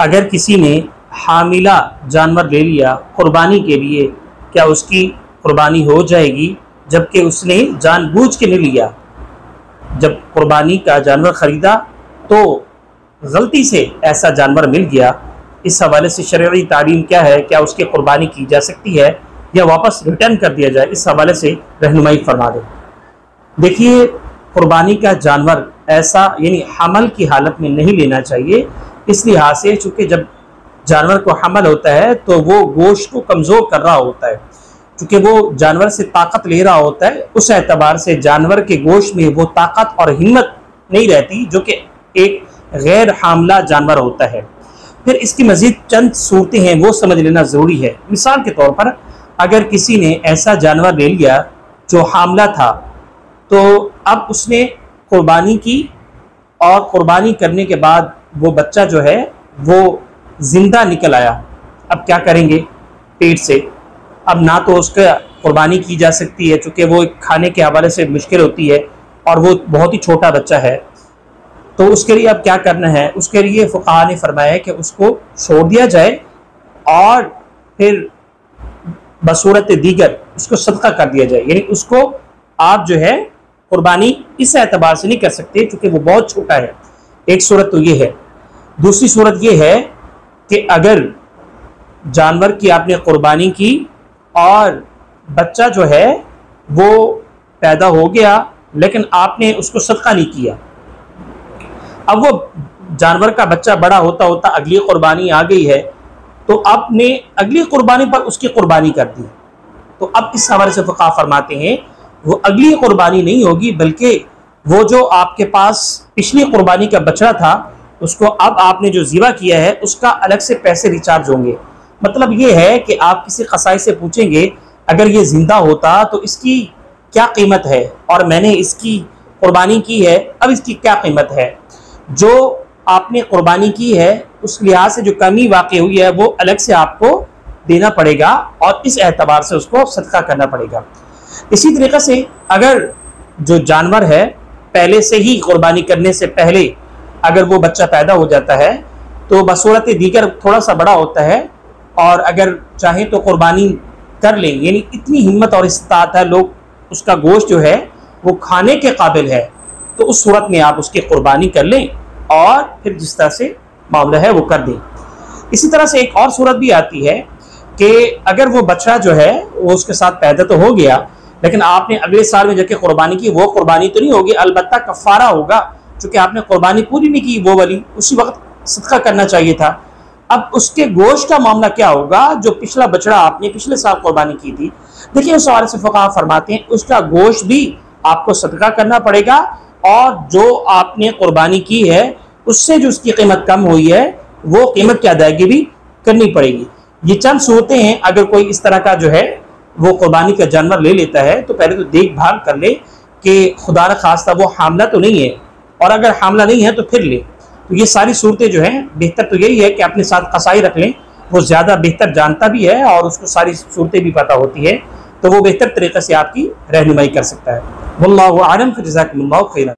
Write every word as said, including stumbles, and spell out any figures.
अगर किसी ने हामिला जानवर ले लिया कुर्बानी के लिए, क्या उसकी कुर्बानी हो जाएगी? जबकि उसने जानबूझ के नहीं लिया। जब कुर्बानी का जानवर ख़रीदा तो गलती से ऐसा जानवर मिल गया, इस हवाले से शरई तालीम क्या है? क्या उसकी कुर्बानी की जा सकती है या वापस रिटर्न कर दिया जाए? इस हवाले से रहनुमाई फरमा दें। देखिए, कुर्बानी का जानवर ऐसा यानी हमल की हालत में नहीं लेना चाहिए, इस लिहाज से चूँकि जब जानवर को हमल होता है तो वो गोश्त को कमज़ोर कर रहा होता है, चूँकि वो जानवर से ताकत ले रहा होता है, उस एतबार से जानवर के गोश्त में वो ताकत और हिम्मत नहीं रहती जो कि एक गैर हामला जानवर होता है। फिर इसकी मज़ीद चंद सूरतें हैं, वो समझ लेना ज़रूरी है। मिसाल के तौर पर अगर किसी ने ऐसा जानवर ले लिया जो हामला था, तो अब उसने कुर्बानी की और कुर्बानी करने के बाद वो बच्चा जो है वो ज़िंदा निकल आया। अब क्या करेंगे पेट से? अब ना तो उसका कुर्बानी की जा सकती है चूँकि वो खाने के हवाले से मुश्किल होती है और वो बहुत ही छोटा बच्चा है, तो उसके लिए अब क्या करना है? उसके लिए फुक़हा ने फरमाया है कि उसको छोड़ दिया जाए और फिर बसूरत दीगर उसको सदका कर दिया जाए। यानी उसको आप जो है कुर्बानी इस एतबार से नहीं कर सकते क्योंकि वो बहुत छोटा है। एक सूरत तो ये है। दूसरी सूरत ये है कि अगर जानवर की आपने कुर्बानी की और बच्चा जो है वो पैदा हो गया लेकिन आपने उसको सदका नहीं किया, अब वो जानवर का बच्चा बड़ा होता होता अगली कुर्बानी आ गई है, तो आपने अगली कुर्बानी पर उसकी कुर्बानी कर दी, तो अब इस हवाले से फुक़हा फरमाते हैं वो अगली कुर्बानी नहीं होगी बल्कि वो जो आपके पास पिछली कुर्बानी का बछड़ा था उसको अब आपने जो ज़िबा किया है उसका अलग से पैसे रिचार्ज होंगे। मतलब ये है कि आप किसी कसाई से पूछेंगे अगर ये ज़िंदा होता तो इसकी क्या कीमत है और मैंने इसकी कुर्बानी की है, अब इसकी क्या कीमत है। जो आपने कुर्बानी की है उस लिहाज से जो कमी वाक़ई हुई है वो अलग से आपको देना पड़ेगा और इस एतबार से उसको सदका करना पड़ेगा। इसी तरीक़े से अगर जो जानवर है पहले से ही कुर्बानी करने से पहले अगर वो बच्चा पैदा हो जाता है तो बसूरत दीगर थोड़ा सा बड़ा होता है और अगर चाहें तो कुर्बानी कर लें, यानी इतनी हिम्मत और इस्तात है लोग उसका गोश्त जो है वो खाने के काबिल है, तो उस सूरत में आप उसकी कुर्बानी कर लें और फिर जिस तरह से मामला है वो कर दें। इसी तरह से एक और सूरत भी आती है कि अगर वो बच्चा जो है वो उसके साथ पैदा तो हो गया लेकिन आपने अगले साल में जाके कुर्बानी की, वो कुर्बानी तो नहीं होगी, अलबत्ता कफ़ारा होगा क्योंकि आपने कुर्बानी पूरी नहीं की, वो वाली उसी वक्त सदका करना चाहिए था। अब उसके गोश्त का मामला क्या होगा? जो पिछला बछड़ा आपने पिछले साल कुर्बानी की थी, देखिए उस हवाले से फुक़हा फरमाते हैं उसका गोश्त भी आपको सदका करना पड़ेगा और जो आपने कुर्बानी की है उससे जो उसकी कीमत कम हुई है वो कीमत की अदायगी भी करनी पड़ेगी। ये चंद सूरतें हैं। अगर कोई इस तरह का जो है वो कुर्बानी का जानवर ले लेता है तो पहले तो देखभाल कर ले कि खुदा न खास्ता वो हामला तो नहीं है, और अगर हामला नहीं है तो फिर ले। तो ये सारी सूरतें जो हैं बेहतर तो यही है कि अपने साथ कसाई रख लें, वो ज़्यादा बेहतर जानता भी है और उसको सारी सूरतें भी पता होती है, तो वो बेहतर तरीक़े से आपकी रहनुमाई कर सकता है। वल्लाहु आलम। जज़ाकुमुल्लाहु खैरन।